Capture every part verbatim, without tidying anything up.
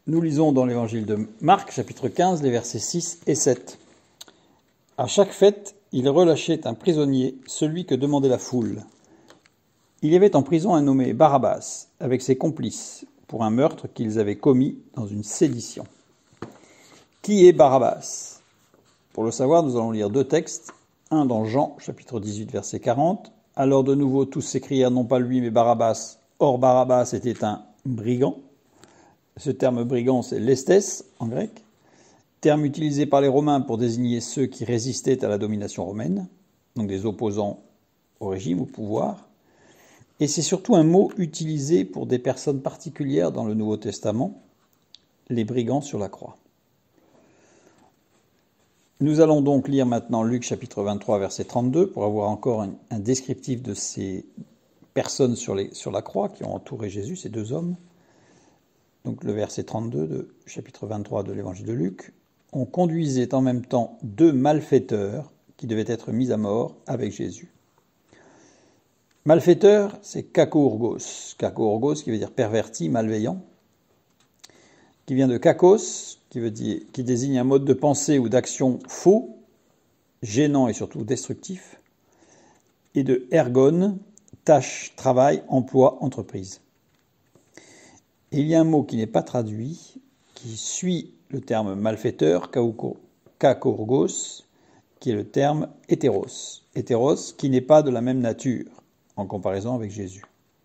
Nous lisons dans l'évangile de Marc, chapitre quinze, les versets six et sept. À chaque fête, il relâchait un prisonnier, celui que demandait la foule. Il y avait en prison un nommé Barabbas, avec ses complices, pour un meurtre qu'ils avaient commis dans une sédition. Qui est Barabbas? Pour le savoir, nous allons lire deux textes, un dans Jean, chapitre dix-huit, verset quarante. Alors de nouveau, tous s'écrièrent non pas lui, mais Barabbas. Or Barabbas était un brigand. Ce terme brigand, c'est lestes en grec, terme utilisé par les Romains pour désigner ceux qui résistaient à la domination romaine, donc des opposants au régime, au pouvoir. Et c'est surtout un mot utilisé pour des personnes particulières dans le Nouveau Testament, les brigands sur la croix. Nous allons donc lire maintenant Luc chapitre vingt-trois, verset trente-deux, pour avoir encore un, un descriptif de ces personnes sur, les, sur la croix qui ont entouré Jésus, ces deux hommes. Donc le verset trente-deux de chapitre vingt-trois de l'évangile de Luc. On conduisait en même temps deux malfaiteurs qui devaient être mis à mort avec Jésus. Malfaiteur, c'est kakourgos. Kakourgos qui veut dire perverti, malveillant, qui vient de kakos, qui veut dire, qui désigne un mode de pensée ou d'action faux, gênant et surtout destructif, et de ergon, tâche, travail, emploi, entreprise. Et il y a un mot qui n'est pas traduit, qui suit le terme malfaiteur, kakourgos, qui est le terme hétéros. Hétéros, qui n'est pas de la même nature, en comparaison avec Jésus.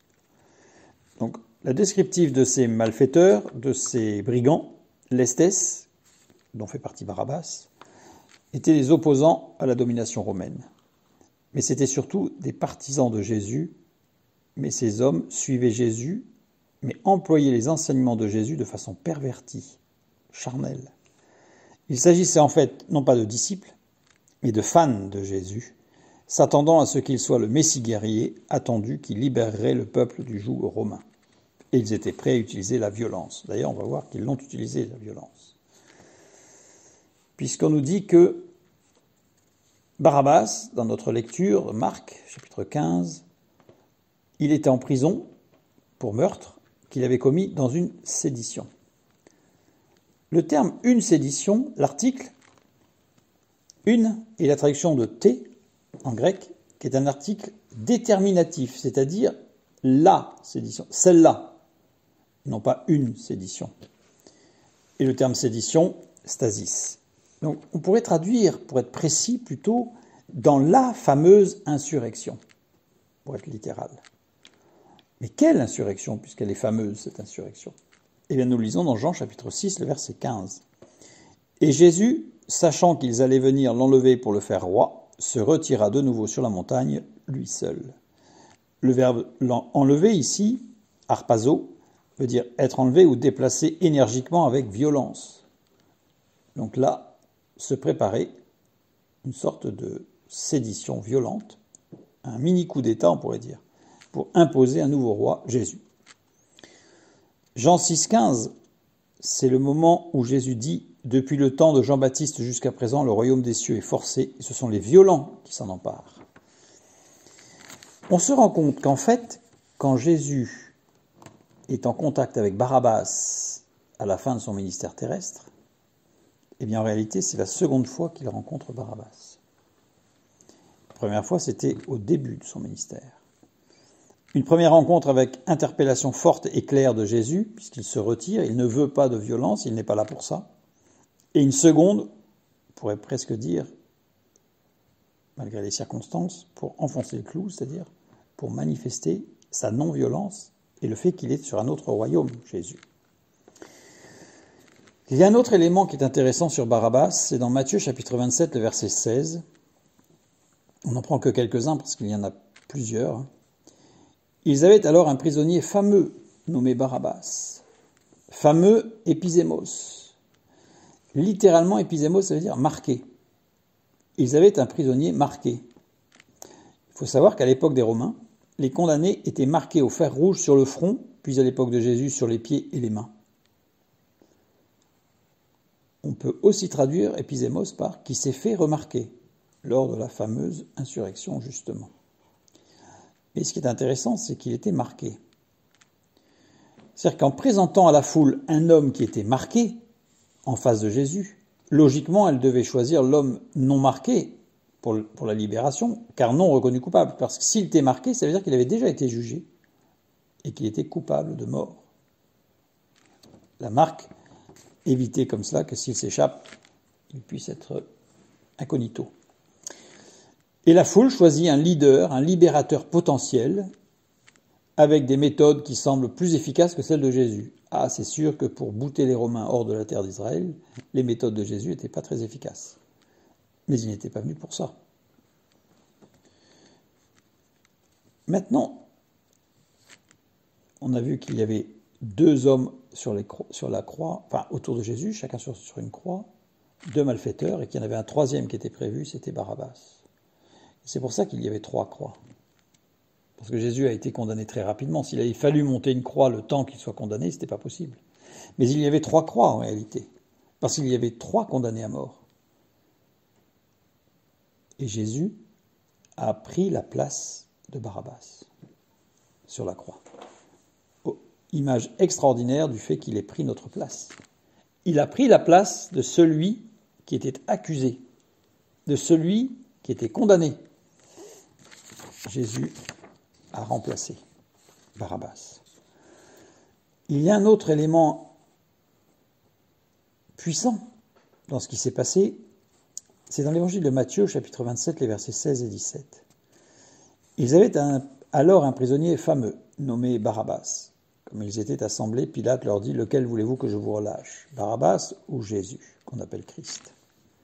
Donc, la descriptive de ces malfaiteurs, de ces brigands, lestes, dont fait partie Barabbas, étaient les opposants à la domination romaine. Mais c'était surtout des partisans de Jésus, mais ces hommes suivaient Jésus, mais employaient les enseignements de Jésus de façon pervertie, charnelle. Il s'agissait en fait non pas de disciples, mais de fans de Jésus, s'attendant à ce qu'il soit le Messie guerrier attendu qui libérerait le peuple du joug romain. Et ils étaient prêts à utiliser la violence. D'ailleurs, on va voir qu'ils l'ont utilisé, la violence. Puisqu'on nous dit que Barabbas, dans notre lecture de Marc, chapitre quinze, il était en prison pour meurtre qu'il avait commis dans une sédition. Le terme « une sédition », l'article « une » est la traduction de « t » en grec, qui est un article déterminatif, c'est-à-dire « la sédition », celle-là, non pas une sédition. Et le terme « sédition », stasis. Donc on pourrait traduire, pour être précis, plutôt dans la fameuse insurrection, pour être littéral. Mais quelle insurrection, puisqu'elle est fameuse, cette insurrection? Eh bien, nous lisons dans Jean chapitre six, le verset quinze. Et Jésus, sachant qu'ils allaient venir l'enlever pour le faire roi, se retira de nouveau sur la montagne, lui seul. Le verbe enlever ici, harpazo, veut dire être enlevé ou déplacé énergiquement avec violence. Donc là, se préparer une sorte de sédition violente, un mini coup d'État, on pourrait dire, pour imposer un nouveau roi, Jésus. Jean six, quinze, c'est le moment où Jésus dit « Depuis le temps de Jean-Baptiste jusqu'à présent, le royaume des cieux est forcé, et ce sont les violents qui s'en emparent. » On se rend compte qu'en fait, quand Jésus est en contact avec Barabbas à la fin de son ministère terrestre, eh bien en réalité, c'est la seconde fois qu'il rencontre Barabbas. La première fois, c'était au début de son ministère. Une première rencontre avec interpellation forte et claire de Jésus, puisqu'il se retire, il ne veut pas de violence, il n'est pas là pour ça. Et une seconde, on pourrait presque dire, malgré les circonstances, pour enfoncer le clou, c'est-à-dire pour manifester sa non-violence et le fait qu'il est sur un autre royaume, Jésus. Il y a un autre élément qui est intéressant sur Barabbas, c'est dans Matthieu chapitre vingt-sept, le verset seize. On n'en prend que quelques-uns parce qu'il y en a plusieurs. Ils avaient alors un prisonnier fameux nommé Barabbas, fameux épizémos. Littéralement, épizémos, ça veut dire marqué. Ils avaient un prisonnier marqué. Il faut savoir qu'à l'époque des Romains, les condamnés étaient marqués au fer rouge sur le front, puis à l'époque de Jésus sur les pieds et les mains. On peut aussi traduire épizémos par « qui s'est fait remarquer » lors de la fameuse insurrection, justement. Et ce qui est intéressant, c'est qu'il était marqué. C'est-à-dire qu'en présentant à la foule un homme qui était marqué en face de Jésus, logiquement, elle devait choisir l'homme non marqué pour, pour la libération, car non reconnu coupable. Parce que s'il était marqué, ça veut dire qu'il avait déjà été jugé et qu'il était coupable de mort. La marque évitait comme cela que s'il s'échappe, il puisse être incognito. Et la foule choisit un leader, un libérateur potentiel, avec des méthodes qui semblent plus efficaces que celles de Jésus. Ah, c'est sûr que pour bouter les Romains hors de la terre d'Israël, les méthodes de Jésus n'étaient pas très efficaces. Mais il n'était pas venu pour ça. Maintenant, on a vu qu'il y avait deux hommes sur, les, sur la croix, enfin autour de Jésus, chacun sur, sur une croix, deux malfaiteurs, et qu'il y en avait un troisième qui était prévu, c'était Barabbas. C'est pour ça qu'il y avait trois croix. Parce que Jésus a été condamné très rapidement. S'il avait fallu monter une croix le temps qu'il soit condamné, ce n'était pas possible. Mais il y avait trois croix en réalité. Parce qu'il y avait trois condamnés à mort. Et Jésus a pris la place de Barabbas sur la croix. Oh, image extraordinaire du fait qu'il ait pris notre place. Il a pris la place de celui qui était accusé, de celui qui était condamné. Jésus a remplacé Barabbas. Il y a un autre élément puissant dans ce qui s'est passé, c'est dans l'évangile de Matthieu, chapitre vingt-sept, les versets seize et dix-sept. Ils avaient un, alors un prisonnier fameux, nommé Barabbas. Comme ils étaient assemblés, Pilate leur dit « Lequel voulez-vous que je vous relâche, Barabbas ou Jésus, qu'on appelle Christ ?»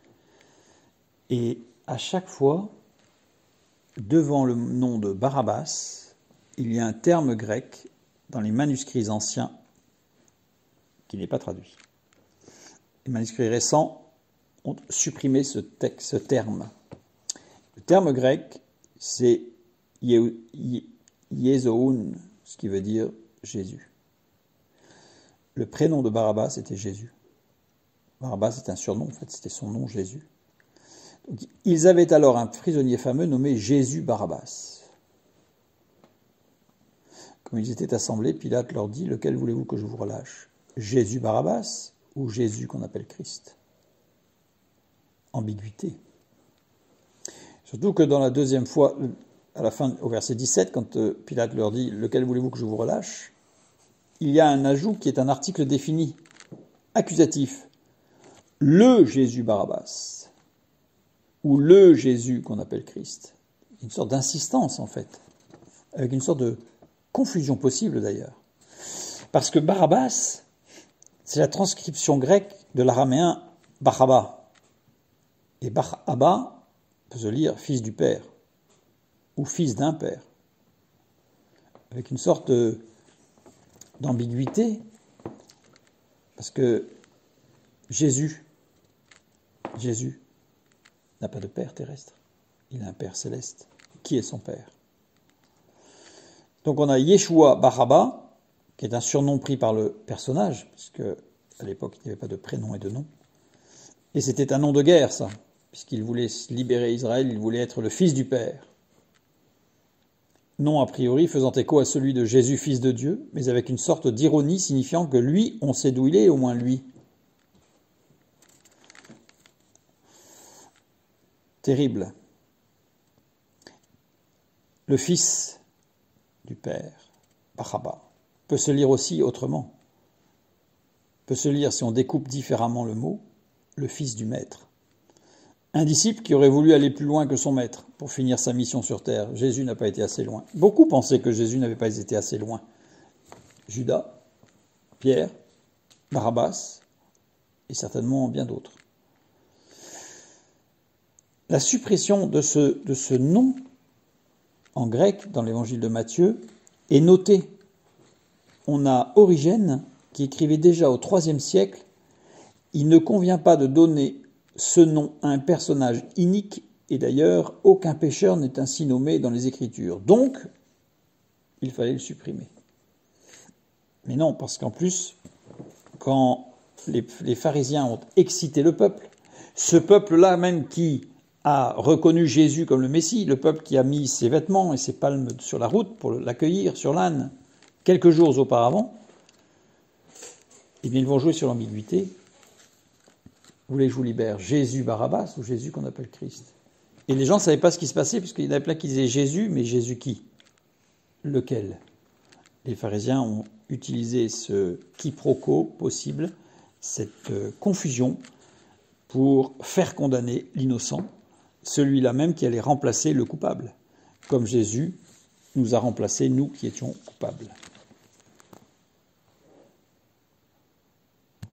Et à chaque fois, devant le nom de Barabbas, il y a un terme grec dans les manuscrits anciens qui n'est pas traduit. Les manuscrits récents ont supprimé ce, texte, ce terme. Le terme grec, c'est Yézoun, ce qui veut dire Jésus. Le prénom de Barabbas était Jésus. Barabbas est un surnom, en fait, c'était son nom, Jésus. Donc, ils avaient alors un prisonnier fameux nommé Jésus Barabbas. Comme ils étaient assemblés, Pilate leur dit « Lequel voulez-vous que je vous relâche, Jésus Barabbas ou Jésus qu'on appelle Christ ?» Ambiguïté. Surtout que dans la deuxième fois, à la fin, au verset dix-sept, quand Pilate leur dit « Lequel voulez-vous que je vous relâche ?» il y a un ajout qui est un article défini, accusatif. « Le Jésus Barabbas » ou le Jésus qu'on appelle Christ. Une sorte d'insistance, en fait, avec une sorte de confusion possible, d'ailleurs. Parce que Barabbas, c'est la transcription grecque de l'araméen Barabba. Et Barabba peut se lire fils du père, ou fils d'un père, avec une sorte d'ambiguïté, parce que Jésus, Jésus, n'a pas de père terrestre, il a un père céleste. Qui est son père? Donc on a Yeshua Barabba, qui est un surnom pris par le personnage, puisque à l'époque il n'y avait pas de prénom et de nom. Et c'était un nom de guerre, ça, puisqu'il voulait libérer Israël, il voulait être le fils du Père. Nom a priori faisant écho à celui de Jésus, fils de Dieu, mais avec une sorte d'ironie signifiant que lui, on sait d'où il est, au moins lui. Terrible. Le fils du Père, Barabba, peut se lire aussi autrement. Peut se lire, si on découpe différemment le mot, le fils du maître. Un disciple qui aurait voulu aller plus loin que son maître pour finir sa mission sur terre. Jésus n'a pas été assez loin. Beaucoup pensaient que Jésus n'avait pas été assez loin. Judas, Pierre, Barabbas et certainement bien d'autres. La suppression de ce, de ce nom en grec dans l'évangile de Matthieu est notée. On a Origène qui écrivait déjà au troisième siècle « Il ne convient pas de donner ce nom à un personnage inique et d'ailleurs aucun pécheur n'est ainsi nommé dans les Écritures. Donc, il fallait le supprimer. » Mais non, parce qu'en plus, quand les, les pharisiens ont excité le peuple, ce peuple-là même qui a reconnu Jésus comme le Messie, le peuple qui a mis ses vêtements et ses palmes sur la route pour l'accueillir sur l'âne quelques jours auparavant, Eh bien, ils vont jouer sur l'ambiguïté. Vous voulez que je vous libère Jésus Barabbas ou Jésus qu'on appelle Christ? Et les gens ne savaient pas ce qui se passait, puisqu'il y en avait plein qui disaient Jésus, mais Jésus qui? Lequel? Les pharisiens ont utilisé ce quiproquo possible, cette confusion, pour faire condamner l'innocent, celui-là même qui allait remplacer le coupable, comme Jésus nous a remplacés, nous qui étions coupables.